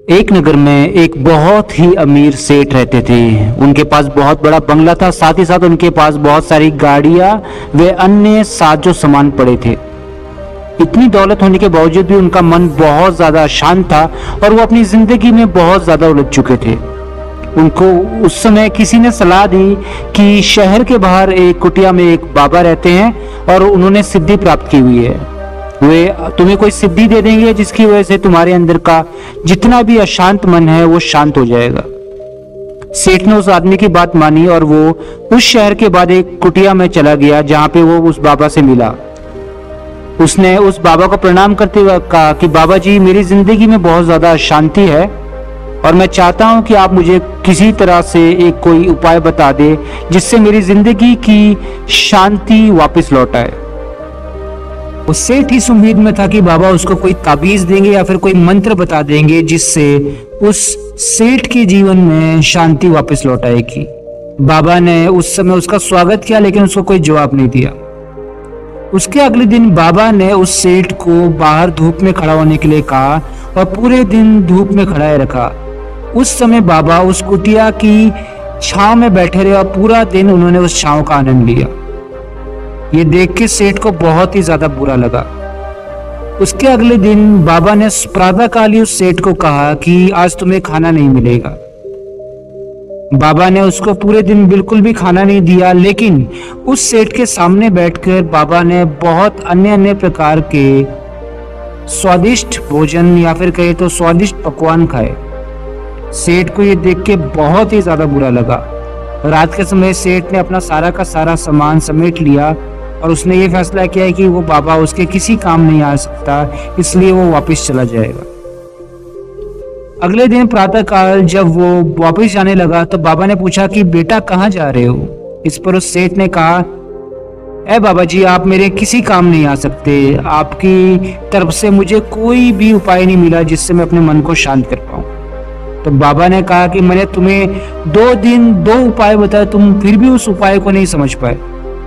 एक नगर में एक बहुत ही अमीर सेठ रहते थे। उनके पास बहुत बड़ा बंगला था, साथ ही साथ उनके पास बहुत सारी गाड़ियां व अन्य साजो सामान पड़े थे। इतनी दौलत होने के बावजूद भी उनका मन बहुत ज्यादा अशांत था और वो अपनी जिंदगी में बहुत ज्यादा उलझ चुके थे। उनको उस समय किसी ने सलाह दी कि शहर के बाहर एक कुटिया में एक बाबा रहते हैं और उन्होंने सिद्धि प्राप्त की हुई है। वे तुम्हें कोई सिद्धि दे देंगे जिसकी वजह से तुम्हारे अंदर का जितना भी अशांत मन है वो शांत हो जाएगा। सेठ ने उस आदमी की बात मानी और वो उस शहर के बाद एक कुटिया में चला गया जहां पे वो उस बाबा से मिला। उसने उस बाबा को प्रणाम करते हुए कहा कि बाबा जी, मेरी जिंदगी में बहुत ज्यादा अशांति है और मैं चाहता हूं कि आप मुझे किसी तरह से एक कोई उपाय बता दे जिससे मेरी जिंदगी की शांति वापस लौट आए। उस सेठ इस उम्मीद में था कि बाबा उसको कोई ताबीज देंगे या फिर कोई मंत्र बता देंगे जिससे उस सेठ के जीवन में शांति वापस लौट आएगी। बाबा ने उस समय उसका स्वागत किया लेकिन उसको कोई जवाब नहीं दिया। उसके अगले दिन बाबा ने उस सेठ को बाहर धूप में खड़ा होने के लिए कहा और पूरे दिन धूप में खड़ा रखा। उस समय बाबा उस कुटिया की छांव में बैठे रहे और पूरा दिन उन्होंने उस छांव का आनंद लिया। ये देख के सेठ को बहुत ही ज्यादा बुरा लगा। उसके अगले दिन बाबा ने प्रातःकाल ही उस सेठ को कहा कि आज तुम्हें खाना नहीं मिलेगा। बाबा ने उसको पूरे दिन बिल्कुल भी खाना नहीं दिया, लेकिन उस सेठ के सामने बैठकर बाबा ने बहुत अन्य अन्य प्रकार के स्वादिष्ट भोजन या फिर कहे तो स्वादिष्ट पकवान खाए। सेठ को ये देख के बहुत ही ज्यादा बुरा लगा। रात के समय सेठ ने अपना सारा का सारा सामान समेट लिया और उसने ये फैसला किया कि वो बाबा उसके किसी काम नहीं आ सकता, इसलिए वो वापस चला जाएगा। अगले दिन प्रातःकाल जब वो वापस जाने लगा तो बाबा ने पूछा कि बेटा कहाँ जा रहे हो। इस पर उस सेठ ने कहा, ए बाबा जी, आप मेरे किसी काम नहीं आ सकते। आपकी तरफ से मुझे कोई भी उपाय नहीं मिला जिससे मैं अपने मन को शांत कर पाऊं। तो बाबा ने कहा कि मैंने तुम्हें 2 दिन 2 उपाय बताए, तुम फिर भी उस उपाय को नहीं समझ पाए।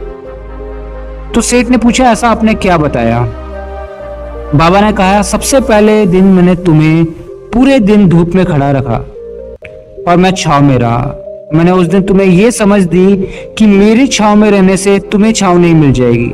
तो सेठ ने पूछा, ऐसा आपने क्या बताया? बाबा ने कहा, सबसे पहले दिन मैंने तुम्हें पूरे दिन धूप में खड़ा रखा और मैं छांव में रहा। मैंने उस दिन तुम्हें यह समझ दी कि मेरी छांव में रहने से तुम्हें छांव नहीं मिल जाएगी।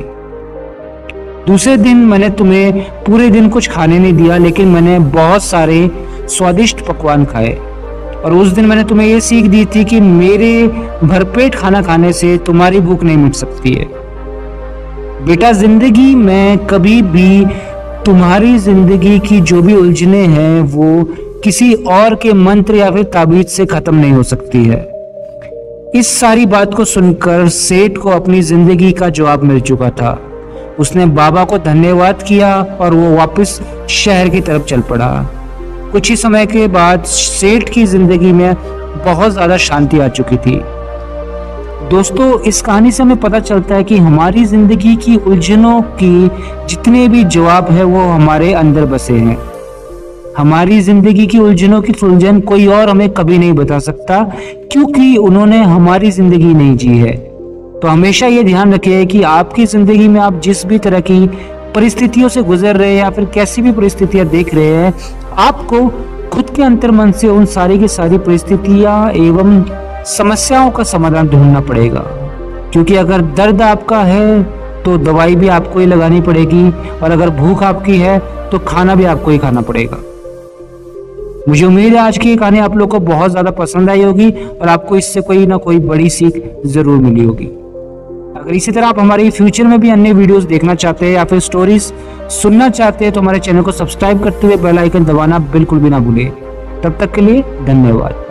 दूसरे दिन मैंने तुम्हें पूरे दिन कुछ खाने नहीं दिया, लेकिन मैंने बहुत सारे स्वादिष्ट पकवान खाए। और उस दिन मैंने तुम्हें यह सीख दी थी कि मेरे भरपेट खाना खाने से तुम्हारी भूख नहीं मिट सकती है। बेटा, जिंदगी में कभी भी तुम्हारी जिंदगी की जो भी उलझने हैं वो किसी और के मंत्र या फिर ताबीज से खत्म नहीं हो सकती है। इस सारी बात को सुनकर सेठ को अपनी जिंदगी का जवाब मिल चुका था। उसने बाबा को धन्यवाद किया और वो वापस शहर की तरफ चल पड़ा। कुछ ही समय के बाद सेठ की जिंदगी में बहुत ज्यादा शांति आ चुकी थी। दोस्तों, इस कहानी से हमें पता चलता है कि हमारी जिंदगी की उलझनों की जितने भी जवाब है वो हमारे अंदर बसे हैं। हमारी जिंदगी की उलझनों की सुलझन कोई और हमें कभी नहीं बता सकता, क्योंकि उन्होंने हमारी जिंदगी नहीं जी है। तो हमेशा ये ध्यान रखिए कि आपकी जिंदगी में आप जिस भी तरह की परिस्थितियों से गुजर रहे हैं या फिर कैसी भी परिस्थितियां देख रहे हैं, आपको खुद के अंतर्मन से उन सारी की सारी परिस्थितियां एवं समस्याओं का समाधान ढूंढना पड़ेगा। क्योंकि अगर दर्द आपका है तो दवाई भी आपको ही लगानी पड़ेगी, और अगर भूख आपकी है तो खाना भी आपको ही खाना पड़ेगा। मुझे उम्मीद है आज की ये कहानी आप लोग को बहुत ज्यादा पसंद आई होगी और आपको इससे कोई ना कोई बड़ी सीख जरूर मिली होगी। अगर इसी तरह आप हमारे फ्यूचर में भी अन्य वीडियोस देखना चाहते हैं या फिर स्टोरीज सुनना चाहते हैं तो हमारे चैनल को सब्सक्राइब करते हुए बेल आइकन दबाना बिल्कुल भी ना भूलिए। तब तक के लिए धन्यवाद।